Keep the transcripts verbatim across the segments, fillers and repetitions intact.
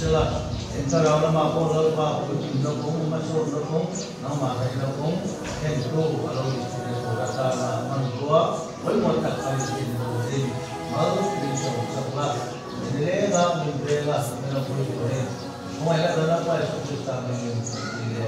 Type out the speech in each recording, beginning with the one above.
sila entara lama ko lo ba ko tin lo ko ma so lo ko na ma ka lo ko ken ko alo ni ko ka sa na man ko wal mo ta ka ni ko de ma lo ni so sa ba ni le ga mu de ga na ko ko de ko ai la na pa so ko ta ni ni le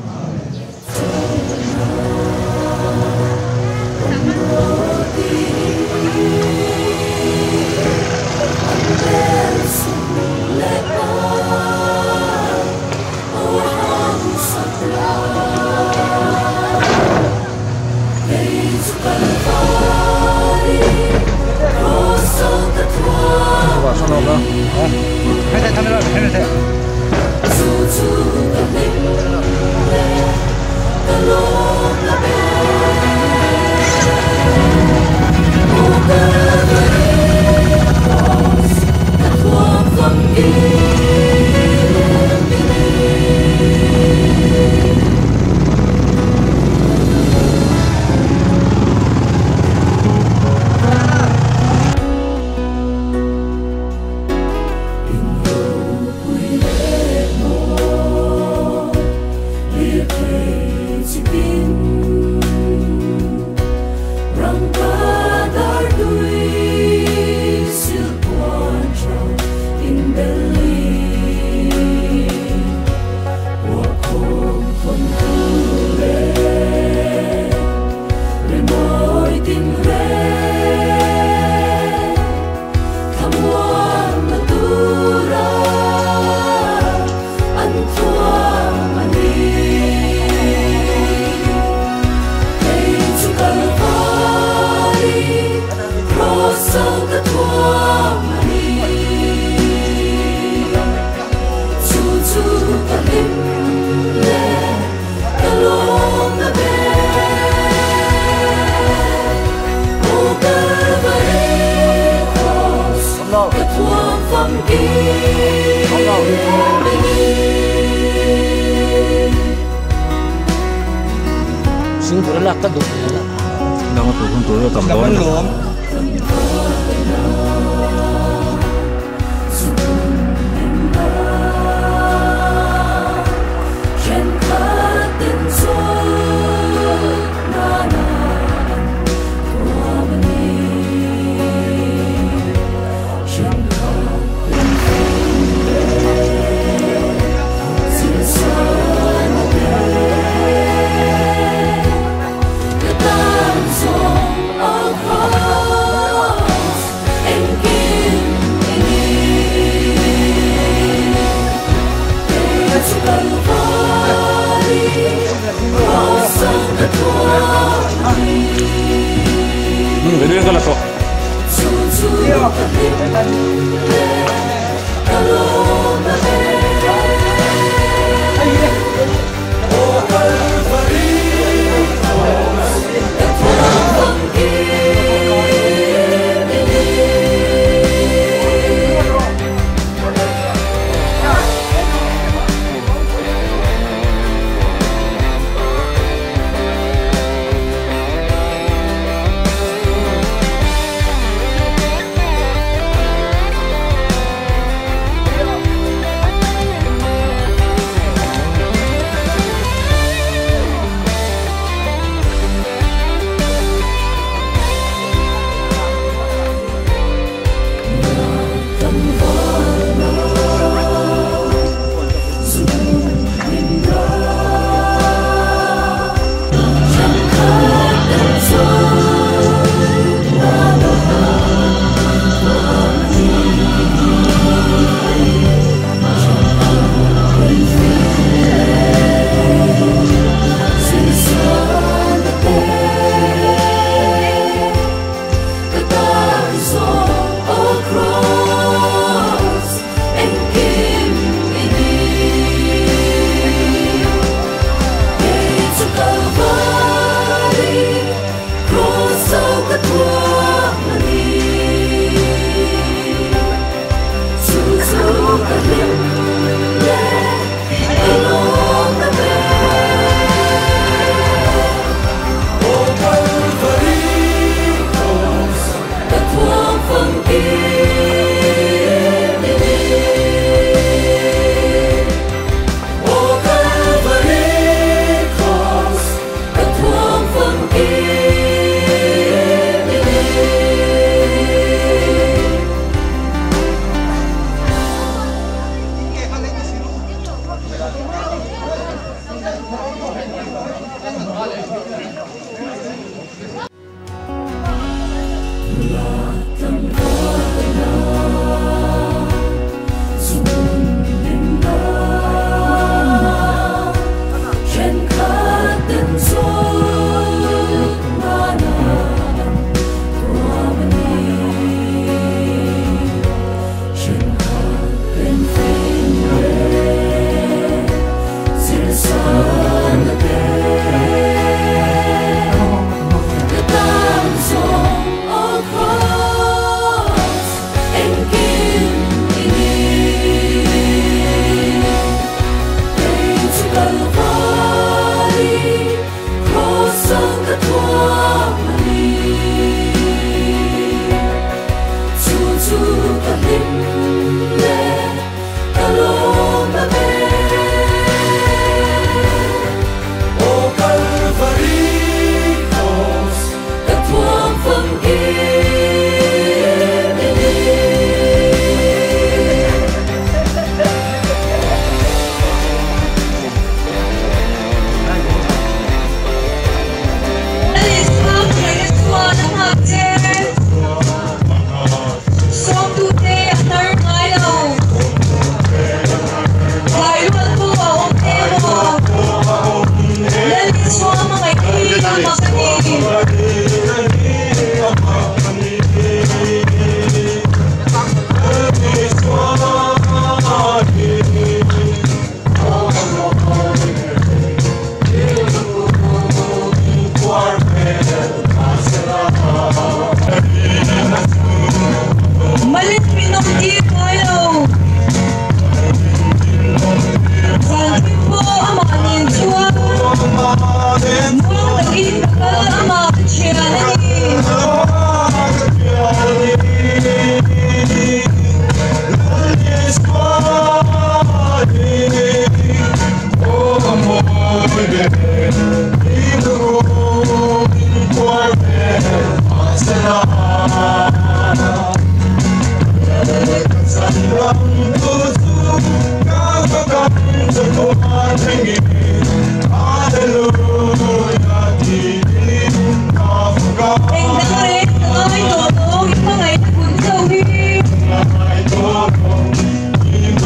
Sing tu lah kaduk ni lah. Dah tu pun tu lah kampung. Across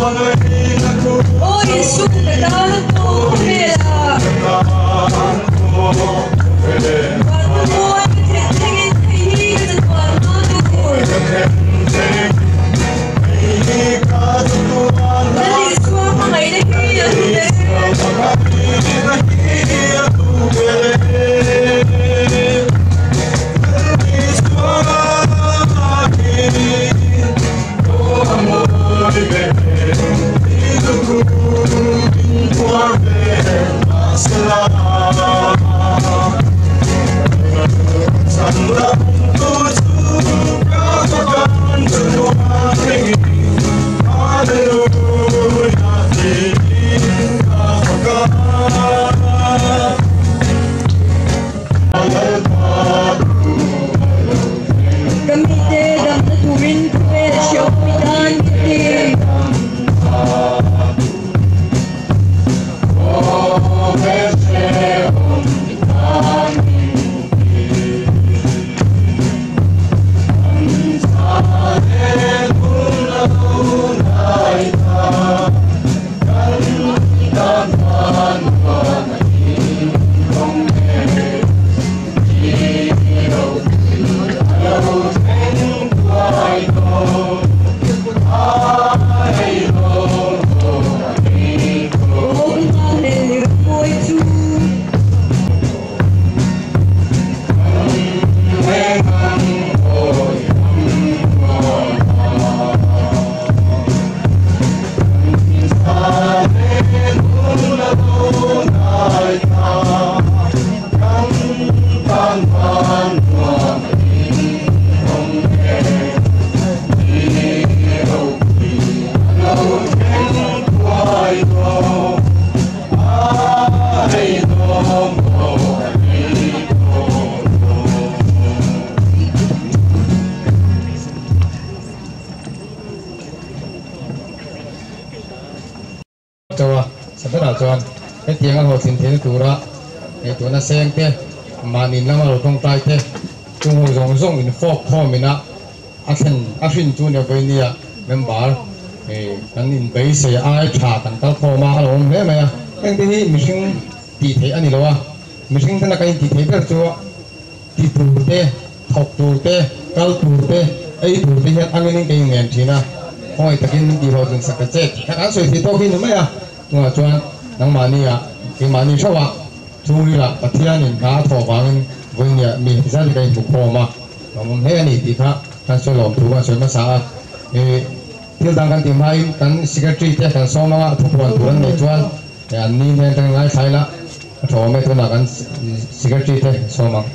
Oh Yesus kedalam Tuhan Tuhan pengen ini Tuhan Dari semua mengalir hidup chuan cái tiếng anh hồ xin thế tu ra cái tu na sen te mà nín lắm ở trong tay te trung hồ rong rong in phok phom mình á action action chu ne với nia member cái anh in base sẽ ai trả tận tal phom mà luôn thế mà cái gì mình sinh tỷ thế anh đi đâu à mình sinh thế là cái tỷ thế cái chỗ tỷ tu te học tu te cal tu te ấy tu te hết anh nên cái nghề gì na hỏi tất nhiên đi vào trong sắc cái chết các anh suy thì tôi khi nữa mấy à tụi chuan nang mani à cái mani sao à chú đi là bắt thiên nên cá thọ vàng với nhà mình ra đi cái bục hồ mà mà thế này thì khác kan số lòng thu kan số mà sao thì tiêu tăng kan tìm hai kan secretary thế kan số mà thu quan thu này chuan thì anh nhìn thấy tăng lại khai là thọ mấy thu là kan secretary thế số mà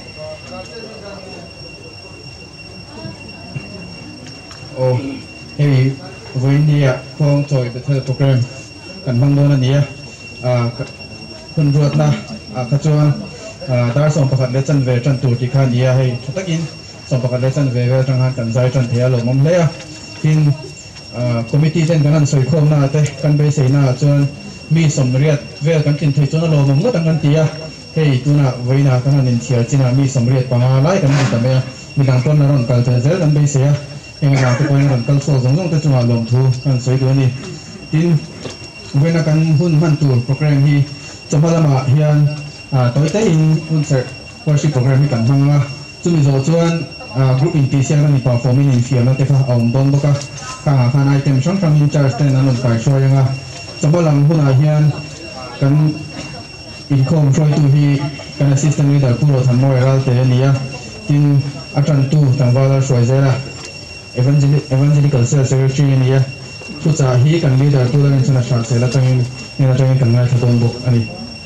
ô hey với India không chơi được theo program kan mang đôi này àคนรวดนะอ่าขจรอ่าได้ส่งประกาศเลจันเวจันตูที่ขันยาให้ทุกท่านส่งประกาศเลจันเวเวจังหันกันใจจันเทียลงมั่งเลยอ่ะกินอ่าคอมมิตี้เต้นกันนั่นสวยโคมน่าเตะกันไปเสียน่าจนมีสมเรียดเวกันกินที่จนลงมั่งก็ตั้งกันเทียเฮ้ยตัวน่ะไว้น่ะกันนั่นเทียจีน่ะมีสมเรียดปังอะไรกันนี่แต่เมื่อมีหลังต้นนั่นกันเจอเจอกันไปเสียยังหลังตัวยังหลังกันโซ่สองสองตัวจังหวะลงทูกันสวยตัวนี้กินเวนักกันหุ่นหันตัวโปรแกรมที่จำพลังมาเฮียนตัวเต้นหุ่นเสร็จวันที่โปรแกรมที่กันทั้งว่าจะมีโซ่ชวนกลุ่มอินทีเซียกันในปาร์ฟอร์มินอินฟิลนั่นเองค่ะเอาบอลบุกค่ะข้างข้างไอเทมช่างทำอินชาร์จเต้นนั่นไปช่วยยังอ่ะจำพลังหุ่นเฮียนกันอินคอมช่วยตัวที่กันในซิสเต็มนี้แต่ผู้เราทำมวยเราเตะนี้อ่ะกินอาจารย์ตู้ต่างว่าเราช่วยเจอละเอเวนเจลิเอเวนเจลิกัลเซอร์เซอร์ชีนี้อ่ะผู้จ่าฮีกันลีดเดอร์ตัวนั้นชนะชาร์จเสร็จแล้วจังนี่เราจังกันง่ายถ้าโดนบุกอันนี้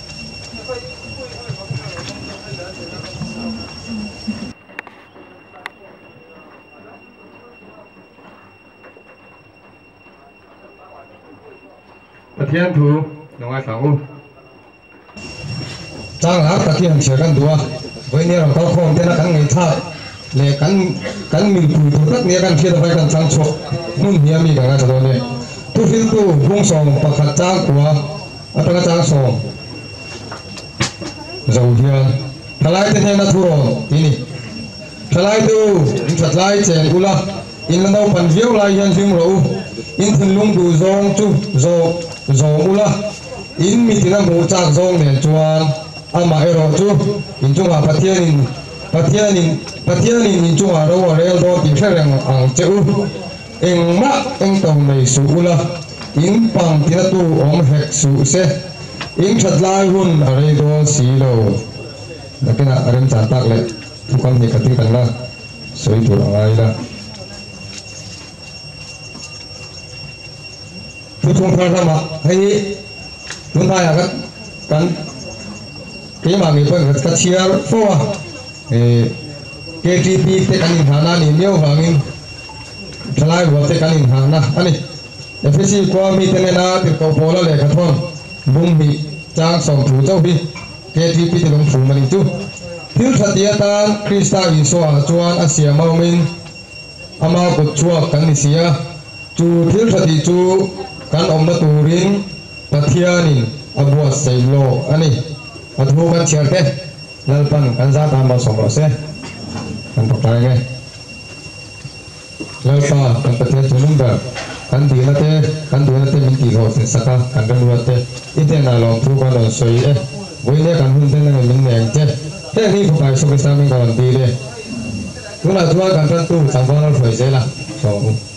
ประเทศถูน้องไอ้สาวจ้างหลักตะเกียงเชื่อกันตัวไว้เนี่ยเราเข้าโค้งเท่านั้นกันไงท่าเลยกันกันมีผู้ถูกรักเนี่ยกันเชื่อไปกันทั้งชกมุ่งเหี้ยมีกันนะจะโดนเนี่ยทุกทีตู้พุ่งส่งประคัดจ้างตัวอัตราจ้างส่งเจ้าเฮียทลายเทียนนัทุรนที่นี่ทลายตู้อินทลายเจนกุลาอินเราพันเดียวลายยันซิมเรา in thil lung du zong chu zo zo ula in mi tina mu chak zong nen chuan ama ero chu in chunga pathian in pathian in pathian in chunga ro rel do ti threng ang cheu eng ma eng tong nei su ula in pang tina tu om hek su se in that lai hun are do si lo nakina arem chan tak le tukam ni kating tang la soi tu rangai la tu thong phar ma hei tun hai agat kan ke ma ngi pa ka chiar fo a e K T P te kan in hana ni neu wangin thalai wo te kan in hana ani F C kwa mi te na ti ko pola le ka thon bung mi chang som thu chau bi K T P te long fu mani chu thil thatia tan Krista Iswa chuan asia maumin ama ko chua kan ni sia chu thil thati chu kan om na turin pathianin abua seilo ani adhu kan chiarte lalpan kan za tam ba som ro se kan pakai nge lalpa kan pathian chunung da kan di na te kan du na te min ki ho se saka kan kan lu te ite na long thu kan lo soi e voi ne kan hun te na min neng che he ni ko pai so ke sa min kan di le tu na thua kan kan tu chang ba lo phoi se la so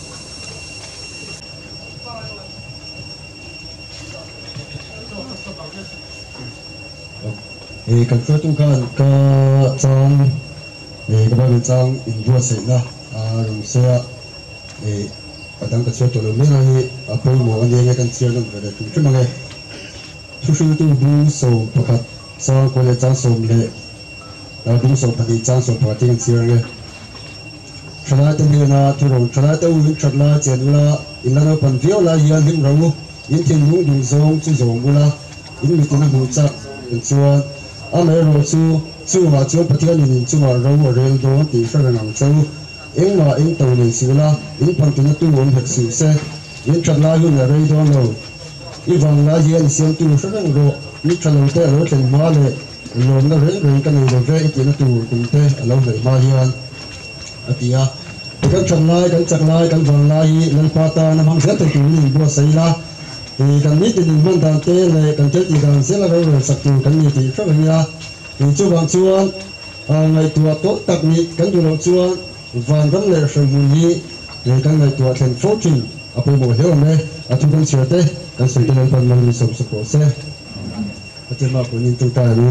e kan tu tu kan ka chang e ka ba chang in vua se na a rum se e padang ka chho to lo me na hi a poi mo an ye kan chiar nam ka tu tu ma nge su su tu bu so pakhat sa ko le chang som le a bu so phati chang so phati kan chiar nge thana te ni na tu ro thana te u thla chen la in la no pan vio la hian him ro in tin lu du zong chu zong bula in mi tin hu cha in chuan a me ro chu chu ma chu pathian in chu ma ro mo rel do ti sa na nang chu eng ma eng to nei sila in pan tin tu on hek si se in thla la hu na rei do lo i wang la hian siam tu sa nang ro ni thalo te ro chen ma le lo na rei rei kan nei do ve i tin tu tum te alo nei ma hian atia kan thla lai kan chak lai kan wang lai lan pa ta na mang se te tu ni bo sai la thì cần biết tình hình đàn tê này cần chết thì đàn sẽ là đâu rồi sập tù cần gì thì phát hiện ra thì chú bạn chuan ngày tuổi tốt đặc biệt cần tuổi đầu chuan vàng vấn đề sự mùi gì thì cần ngày tuổi thành phố trình ở bên bộ hiểu này ở trung tâm sửa tê cần sửa cái phần mình sống sụp đổ xe ở trên mặt của nhìn chúng ta luôn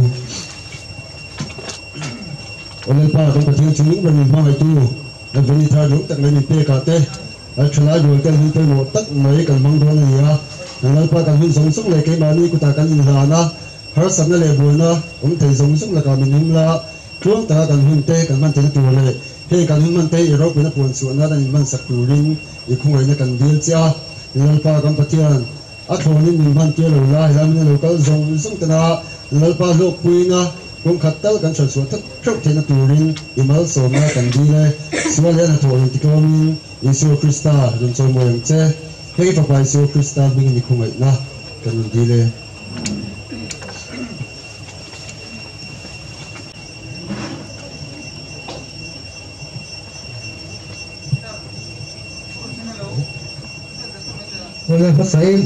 ở lên pa trong cái chúng mình mình mang ngày tu là vì đi thay đúng tận lên mình tê cả tê ở chỗ này rồi cần tê một tất mấy cần mang đồ này à ngal pa kan hun song song le ke bani ku ta kan in la na har sam na le bol na um thei song song la ka min nim la tuang ta kan hun te kan man te tu le he kan hun man te ro ku na pon su na dan man sak tu ring i khung ai na kan dil cha ngal pa kan pathian a thon ni min man te lo la ya min lo kal song song ta na ngal pa lo pui na kung khat tal kan san su thak thok te na tu ring i mal so na kan di le sual ya na thon ti ko min Yesu Krista ron so mo yang che hei papai Yesu Krista bing ni khumai na kan di le Oleh pasal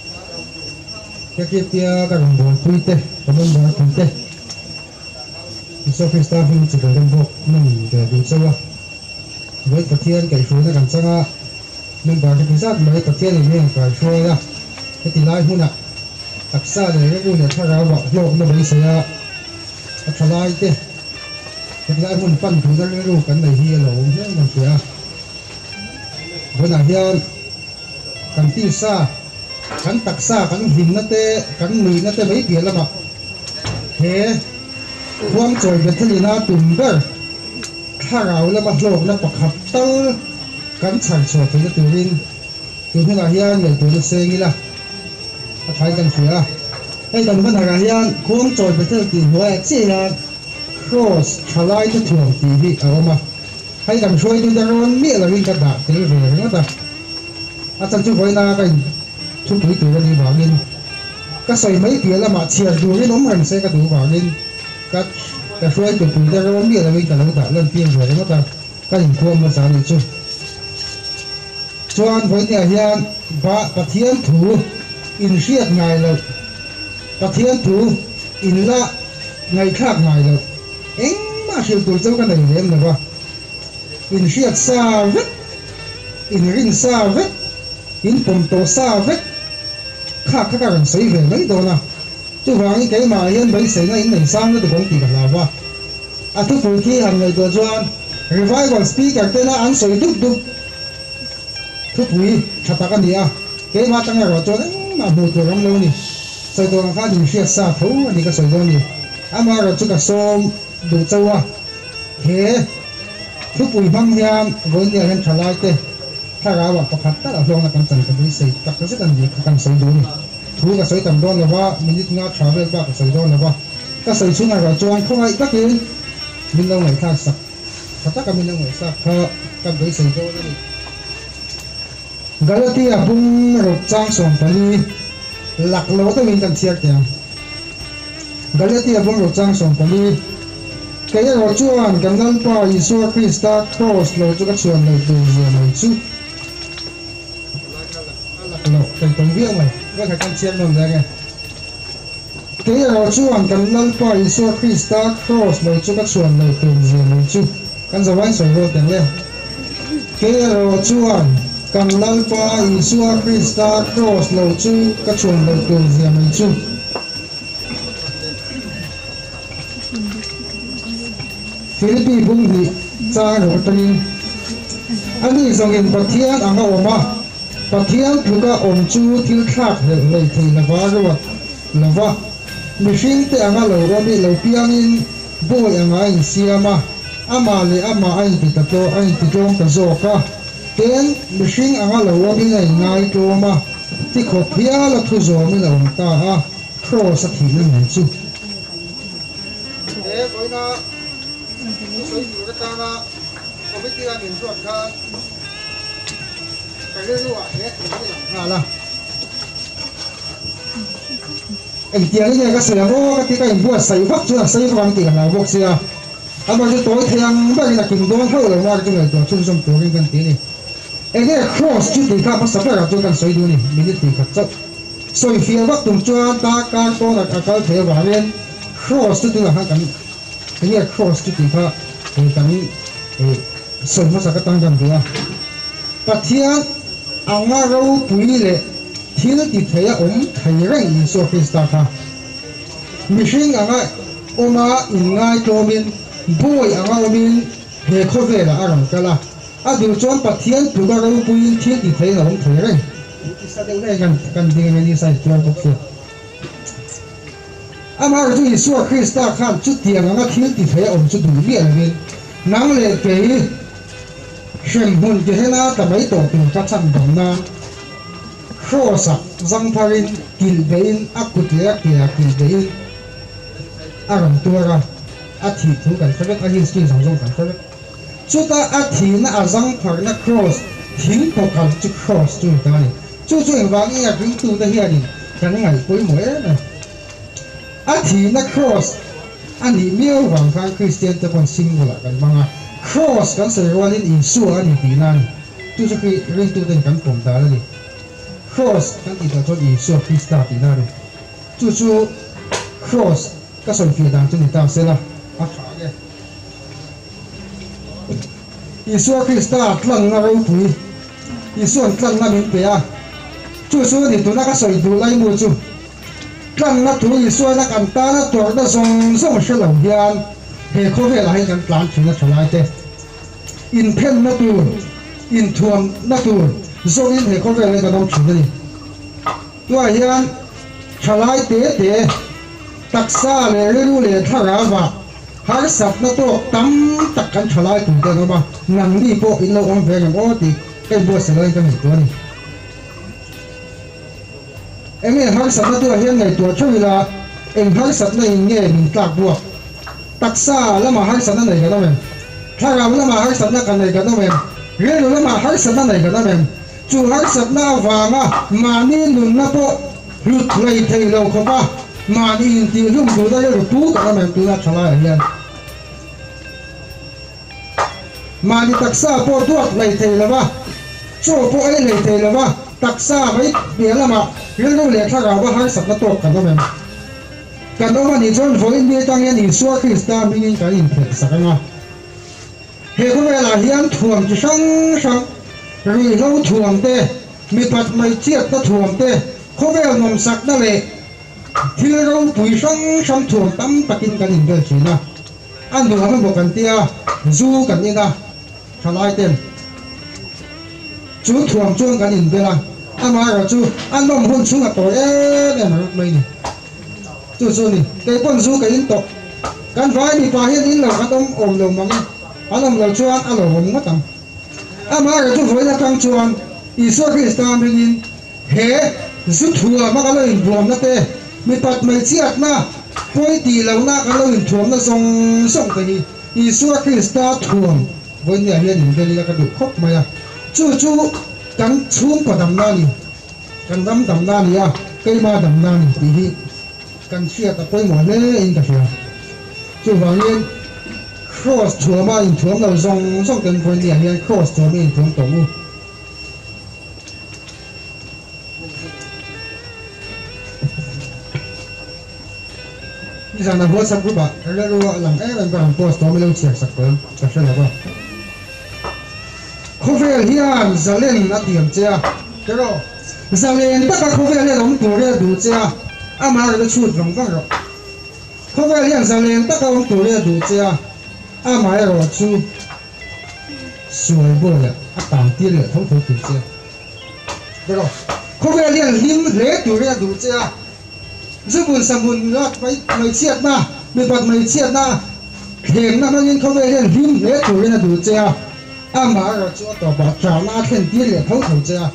kakek dia kan buat puite, kan buat puite. Yesu Krista pun juga lembut, mung dia dosa. Baik katian kai sudah kan sangat member di pusat baik katian ini yang kai sudah. Ketilai huna taksa dari punya cara buat lok na bagi saya. Ketilai teh, ketilai hun pan tu dari lu kan dari hian lo, hian kan saya. Benar hian kan tisa, kan taksa, kan him nate, kan mui nate baik dia lah mak. He, uang coy betul ina tumber. ถ้าเราแล้วมาโลกแล้วประคับตั้งกันฉันสวดถึงจะตัวรินตัวที่เราเฮียนอย่างตัวเซงีล่ะถ้าใช้กันเสียไอ้ตอนนี้มันหาเฮียนโค้งจอยไปเท่าตีหัวเจียน cross ชลายจะถ่วงตีที่เอามาให้กันช่วยดูจะร้อนเมียเราวิ่งกระดาษตีเรื่องนั้นแต่อาจารย์ช่วยนากันทุกทีตัวนี้บ่าวินก็ใส่ไม่เปลี่ยนละมาเชียร์ดูที่น้องมันใส่กระดูกบ่าวินก็แต่ช่วยจุดจุดจะร้อนเมียเราวิ่งกระดาษเล่นเพียงเรื่องนั้นแต่ก็ยังควรมาสานอีกชุด chuan voi nia hian ba pathian thu in hriat ngai lo pathian thu in la ngai khak ngai lo eng ma hil tur chau kan nei lem lawa in hriat sa vek in rin sa vek in pom to sa vek khak khak kan sei ve mai do na chu wang cái mà hian bai sei na in nei sang na de kong ti ka lawa a thu pu ki han ngai do chuan revival speaker te na an soi duk duk thu pui thata ka nia cái mà tang ro chuan ma bu tu ram lo ni soi do kha ni hriat sa tho ani ka soi do ni ama ro chu ka som du chawa he thu pui bang hian voi nia han thalai te thara wa pakhat ta hlong na kan chan ka dui sei tak ka se kan ni kan soi do ni thu ka soi tam don lawa minute nga travel ba ka soi do lawa ka soi chu na ro chuan khong ai ka kin min lo ngai thak sak thata ka min lo ngai sak kha ka dui sei do ni Galatia bung ro chang som pali lak lo ta min kan chiak tiang Galatia bung ro chang som pali cái ro chuan kan nan pa Isu Krista cross lo chu ka chuan lo tu je mai chu lak lo kan tong viang mai ga ka kan chiak nom da ge cái ro chuan kan nan pa Isu Krista cross lo chu ka chuan lo tu je mai chu kan zawai so ro teng le cái ro chuan kan nan pa Isu Krista cross lo chu ka chuan lo tu je mai chu Philippi bung ni cha ro tani ani zongin pathian anga oma pathian thuka om chu thil thak le le thei na wa ro na wa mihring te anga lo ro mi lo piangin boy anga in siama ama le ama ai ti ta to ai ti tong ka zo ka ten mihring anga lo ro mi nei ngai to ma ti kho phia la thu zo mi lo ta ha cross a thi na mai chu e koina soi du ka ta na committee la min suat kha ka le lu a he ha la em tia ni ka se ho ka ti ka in bua sai vak chu sai wang ti ka la bok sia ama ju toi thiang ba ni kim don ho lo ma chu ngai to chu som to ring kan ti ni e ne cross chu ti ka pa sa pa chu kan soi du ni minute ti ka chau soi fia vak tum chuan ta ka to na ka kal the wa ren cross tu tu ha kan ni cross chu ti ka e kan e soi ma sa ka tang dam dia pathian anga ro pui le thil ti theya om thai rang Isu Krista kha mihring anga oma in ngai to min boy anga omin he kho ve la aram kala a du chuan pathian tu ga ro pui thil ti thei la om thai rang ti sa ding le kan kan ding ni sai chuan bok se ama ro tu Isu Krista khan chu tiang anga thil ti thei om chu du mi an min nang le ke shem hun ke hena ta mai to tu ta chan dong na crossa zang tharin kil bein akut le kia kil bein aram tura a thi thu kan thawek a hin skin zong zong kan thawek chuta a thi na a zang thar na cross thing ko kal chu cross chu ta ni chu chu eng wang ia ring tu ta hian ni kan ngai poi mo e na a thi na cross ani miao wang khan Christian te kon singular kan manga cross kan se wan in Isu ani pinan tu chu ki ring tu ten kan pom da ni cross kan ti ta cho Isu Krista pinan chu chu cross ka son fi dang chu ni ta se la a tha ge Isu Krista tlang na ro pui Isu tlang na min pe a chu chu ni tu na ka soi du lai mu chu tlang na tu Isu na kan ta na tor da zong zong she lo hian he kho ve la hin kan plan thina thalai te in pen na tu in thuam na tu zong in he kho ve le ka dom thina ni tu a hian thalai te te taksa le lu le thara wa har sap na to tam tak kan thalai tu te no ma nang ni po in lo om ve ngam o ti kai bo se lai kan ni to ni em e har sap na to hian nei to thui la em har sap na in nge min tlak buak taksa lama har sap na nei ka no men thara lama har sap na kan nei ka no men re lu lama har sap na nei ka no men chu har sap na wa ma ma ni nun na po lut lai thei lo kho pa mà đi thì lúc chúng ta được tú cả mình chúng ta trả lại liền mà đi taxa po tuat lại thầy là ba chỗ bộ ấy lấy thế là mà đặc xa với biển là mà riêng đâu lẽ khác vào hai sập nó tốt cả đó mà cần ông mà đi chọn với đi tăng nhiên đi xua Christa mình nhìn cái nhìn thiệt sắc nga hệ có vẻ là hiến thuồng chỉ sang sang rồi lâu thuồng tê mi bát mày chiết ta thuồng tê có vẻ nồng sắc đó lệ thì lâu tuổi sang sang thuồng tắm ta kinh cái nhìn cái gì na anh đừng làm một cần tia du cần như ta thằng ai tên chú thuồng chuông cái nhìn cái là anh nói rồi chú anh mong hôn chú là tội ế để mà mày này chú chú này cái con chú cái in tộc cái vai bị phá hiện in là cái ông ôm lồng mà anh làm lâu chuan anh lâu ôm mất tầm anh nói rồi chú với là căng chuan Isu Christa mình in hệ chú thua mà cái lời buồn nó tê mình bắt mày chiết na quay tì lâu na cái lời thuồng nó song song cái gì Isu Christa thuồng với nhà hiện cái này là cái đủ khóc mày à chú chú cắn xuống của đầm na đi cắn đâm đầm na đi à cây ma đầm na đi thì hi cắn chia tập quay mỏi lên in cả phía chú vào nhiên cross chùa ma in chùa đầu dòng dòng tiền quên liền hiện cross chùa mình chùa tổ ngu bây giờ là vô sắc của bạn cái đó làm cái làm cái post đó mới lâu chẹt sắc hơn chắc sẽ là bao không phải hiền giờ lên là điểm chưa cái đó giờ lên tất cả không phải lên ông tuổi lên đủ chưa à mà cái chuột lòng văng rồi không phải hiền giờ lên tất cả ông tuổi lên đủ chưa à mà rồi chú xuôi bôi à tạm tiền là thông thường đủ chưa cái đó không phải hiền hiếm lẽ tuổi lên đủ chưa giúp buồn sầm buồn lót mấy mấy chiết na mấy bát mấy chiết na hiền na mấy không phải hiền hiếm lẽ tuổi lên đủ chưa à mà rồi chú tao bảo chào na thiên tiên liền thấu thấu chưa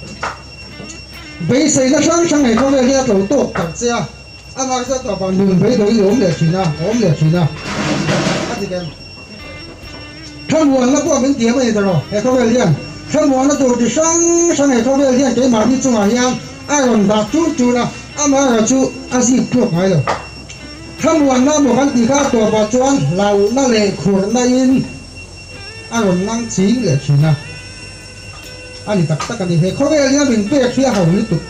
bây giờ nó sáng sáng này không phải là đầu tốt cả chưa à mà cho tao bảo đừng bây đối ốm để chỉ na ốm để chỉ na à thì cái thằng buồn nó qua bên kia bây giờ rồi không phải liền thằng buồn nó tổ chức sáng sáng này không phải liền cái mà đi chung à hiền à còn đặt chú chú na à mà rồi chú à gì thuộc ngay rồi thằng buồn nó một cái gì khác tao bảo cho lâu nó lệ khổ nó in anh năng chí lệ chỉ na anh đặt tất cả những cái khó về liền mình về phía hậu liên tục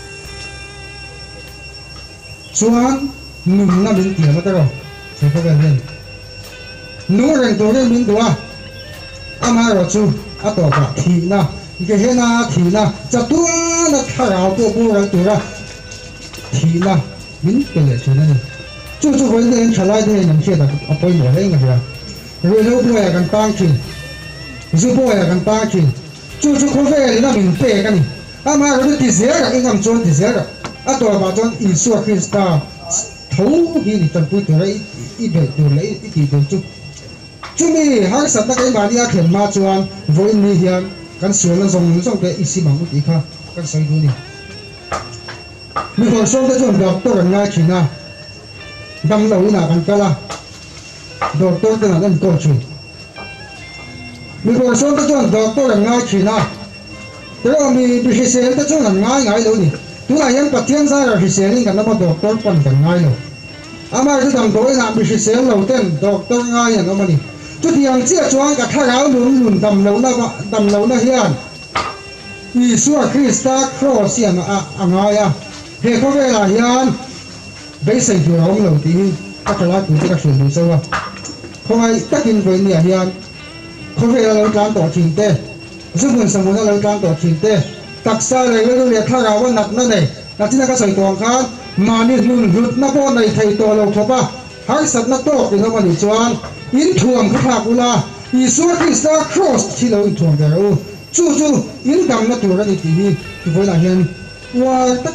chuan mình là mình tiền mất rồi thì khó về liền nếu rằng tôi cái mình tôi à mà rồi chú à tôi bảo thì na cái hệ na thì na cho tôi nó thay áo tôi bố rằng tôi ra thì na mình cái lệ chỉ na chú chú với nên trả lại đây nằm kia là ở bên ngoài đấy ngay rồi lâu bố gần tăng trình giúp bố gần tăng trình chú chú không về thì nó mình bể cái này à mà cái tí xíu cái cái làm chôn tí xíu cái à tôi bảo chôn Isu Christa thấu thì thì chân bụi đấy ít bể từ lấy ít tí từ chú chú mi hai sát nó cái bà đi khiển ma chôn với mi hiền cái số nó dùng dùng cái isi bằng một tí khác cái sợi đuôi này mình còn số cái chôn được tôi gần ngay chỉ na đâm đầu là cái là đồ tôi cái là nên câu chuyện mình còn số cái chôn được tôi gần ngay chỉ na thế là mình bị xe cái chôn gần ngay ngay đâu nhỉ tú là những bậc thiên gia rồi xe nên cái nó mà đồ tôi còn gần ngay đâu à mà cái thằng tôi là bị xe đầu tiên đồ tôi ngay là nó mà nhỉ chút thì hàng chia cho cả khai áo lùn lùn đầm lâu na đầm lâu na hiền Isu Christa cross hiền à à ngay à hệ có vẻ là hiền bây giờ thì ông lâu tí các cái lá cũng các chuyện đủ sâu à không ai tất nhiên với nhà hiền không phải là lâu cán tổ trình tê giúp mình sống là lâu cán tổ trình tê đặc xa này nó liệt khai áo vẫn nặng nó này là chính là cái sợi toàn khán mà nên lùn rụt nó bao này thầy tổ lâu thọ ba hai sắt nó to thì nó mà đi choan in thuồng cái thạc ula Isu Christa cross thì lâu in thuồng đấy ô chú chú in đằng nó tuổi ra đi tí thì với là hiền wow tất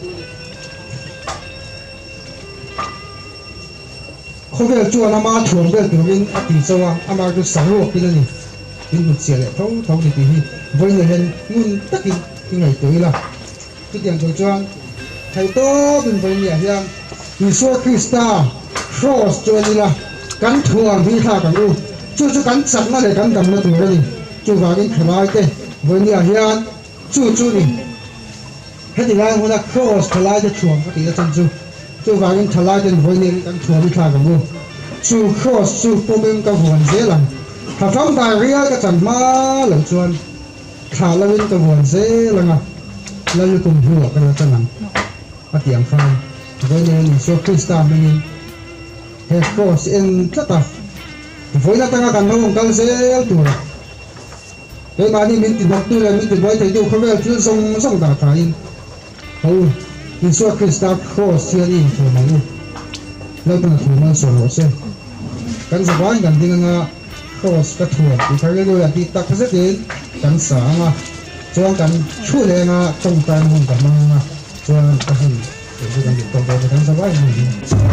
không phải chùa nó mà thuồng về từ bên tỷ châu à, à mà cái sáng ruột cái này, bên một xẻ lại thấu thấu thì tí với người hiền luôn tất cái cái ngày tới là cái tiền tôi cho thầy to bên với nhà hiền Isu Christa cross cho đi là cắn thuồng thì thà cắn u chú chú cắn chặt nó để cắn đầm nó tuổi ra đi chú vào cái khởi lại thế với nhà hiền chú chú đi hết thì lại muốn là cross khởi lại cái thuồng cái tí là chân chú chú vào cái khởi lại cái với nhà cắn thuồng thì thà cắn u chú cross chú phô bên cái vườn dễ lắm thà phóng tài ria cái chân má lẩu chuan thả la bên cái vườn dễ là ngà la lu cùng hùa cái là chân nắng ở tiếng phai với nên số Christa mình hệ cross in rất là với là tăng càng không càng dễ tuổi cái mà đi mình tìm được tôi là mình tìm với thấy tôi không biết thứ sông sông đà phải hầu in số Christa cross here in for mình lâu từng thủ mang sổ lỗ xe kan sa bai kan ding nga cross ka thua ti thai lo ya ti tak se tin kan sa nga chuan kan chu le nga chong tan hung ka ma nga chuan ka hin ti kan ti tong ba kan sa bai ni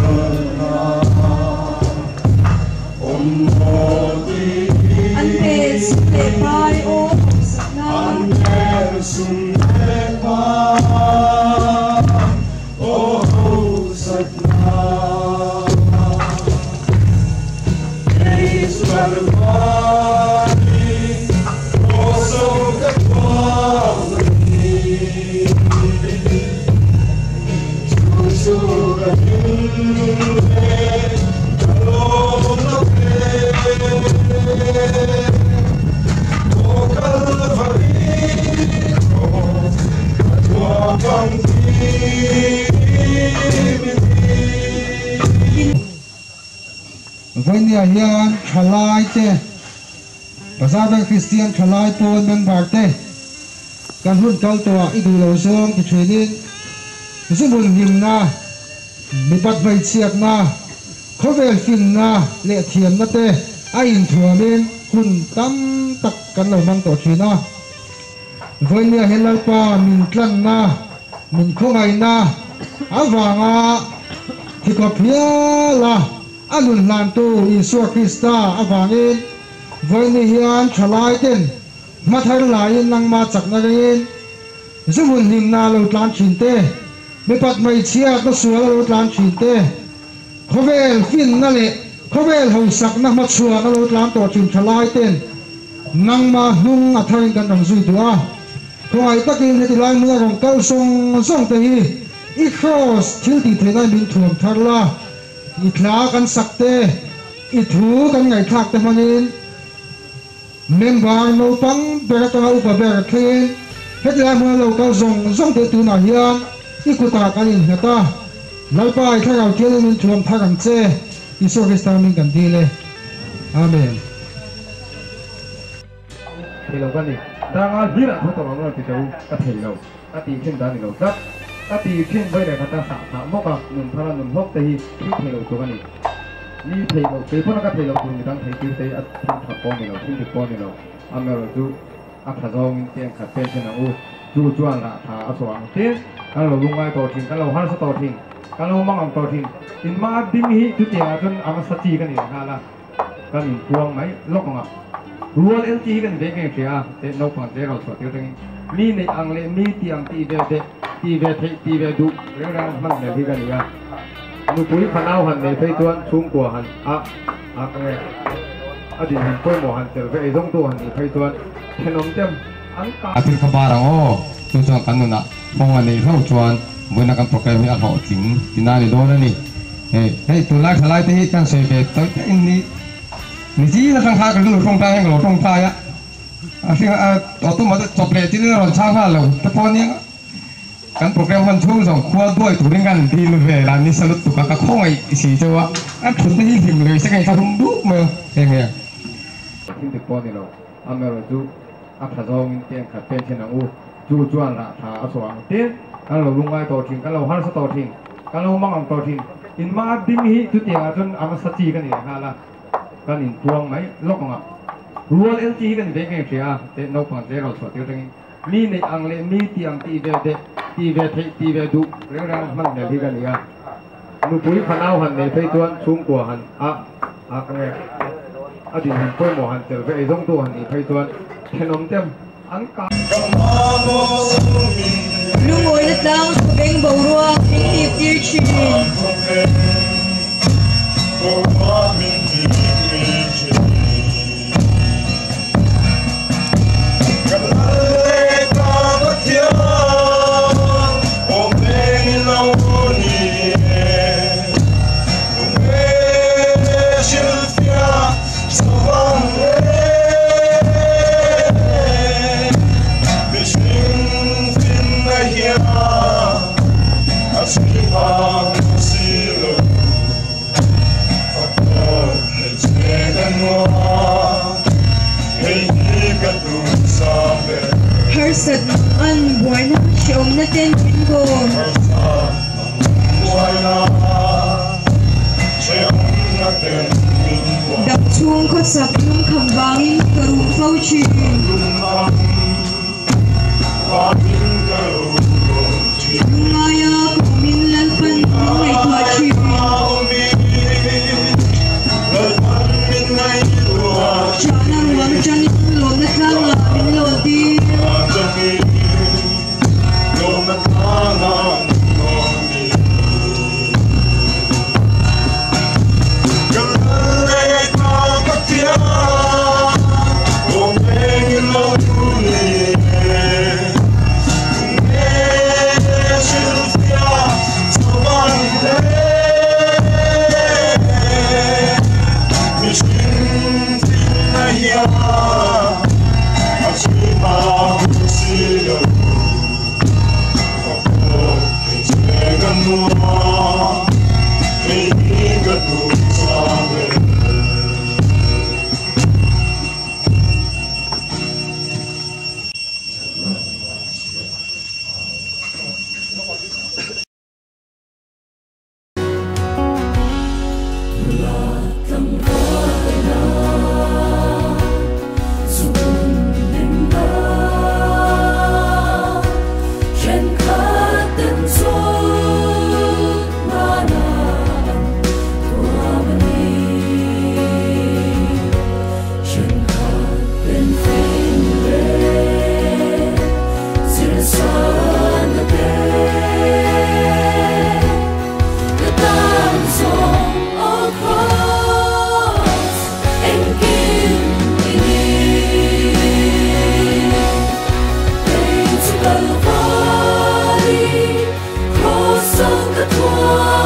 an pe su le pai o sakna an pe su le pai o sakna với nhà hiền thalai te bazar bang Christian thalai pon bang bar te kan hun kal to i du lo song ti training zubul him na mi bat vai chiak na khovel fin na le thiam na te a in thua men hun tam tak kan lo mang to thina với nhà hiền pa min tlan na min khongai na awanga thì có phía là anun lan tu Isu Krista avangin với ni hian thalai ten mathar lain nang ma chakna rin zumun nim na lo tlan chin te me pat mai chia to sual lo tlan chin te khovel fin na le khovel ho sak na ma chua na lo tlan to chin thalai ten nang ma hung a thain kan rang zui tua khoi takin heti lai mu rong kal song song te hi i cross thil ti thena min thuam thar la i thla kan sakte i thu kan ngai thak te manin member no pang berata upa ber khin hetla mo lo ka zong zong te tu na hian i kuta kan in hata lalpai thagau thian min thuam thagam che Isu Krista min kan dile amen thì lâu cái này đang ở dưới là không tao nói thì đâu cái thể lâu cái tiền trên đó thì lâu rất cái tiền trên bây giờ người ta xả xả mốc à mình thay là mình hốc thì cái thể lâu chỗ cái này đi thể lâu cái phần cái thể lâu tụi mình đang thấy cái cái thiên thạch con này lâu thiên thạch con này lâu anh em rồi chú áp thả rong tiền khát bên trên là u chú chú anh là thả áp xuống tiền cái lâu lung ngay tổ thiên cái lâu hắn sẽ tổ thiên cái lâu mang ông tổ thiên in mà đinh hi chú tiền là chân anh sát chi cái này là là cái mình buông mấy lóc không ạ rural L G kan ve ke ria te no pang te ro so te teng mi nei ang le mi ti ang ti ve de ti ve thei ti ve du re ra man ne hi kan ya nu pui phanau han nei phei tuan chung kwa han a a ka nge a din hin poi mo han tel ve ei jong tu han nei phei tuan thenom tem an ka a tin kha ba rang o chu chuan kan nu na mong an nei ho chuan buina kan program hi a ho ching tinani do na ni he hei tu lai khalai te hi kan se ve to in ni ni chỉ là thằng khác cái lỗ trong tay hay lỗ trong tay á, à khi à ở tôi mà chọc lệ chứ nó sang pha lỗ tập con nhá, cái program phân thu rồi khoa đuôi tụi đến gần đi về làm như sao tụi các không ai xí cho á, à tụi nó hiểm người sẽ ngày sau không đúng mà, nghe nghe. Khi tập con thì lỗ, anh em rồi chú áp thả rong tiền khát bên trên là u, chú chú anh là thả áp xuống tiền, cái lỗ lung ngay tổ thiên, cái lỗ hắn sẽ tổ thiên, cái lỗ mang ông tổ thiên, in mà đinh hi chú tiền ở trên anh sát chi cái này ha là cái nhìn buông mấy lóc không ạ rural L G kan ve ke ria te no pang te ro so te teng mi nei ang le mi ti ang ti ve de ti ve thei ti ve du re ra man ne hi kan ya nu pui phanau han nei phei tuan chung kwa han a a ka nge a din hin poi mo han tel ve ei jong tu han ni phei tuan thenom tem an ka lu ngồi đất lang su beng bo ruang thing ti tir chi tên chính cô đập chuông khót sập lung khẳng vang in cờ rủ phâu chi Ngaya kumin lan pan ngay thua chi Chanang wang chanin lo na tlang la min lo di Hãy subscribe cho kênh Ghiền Mì Gõ để không bỏ lỡ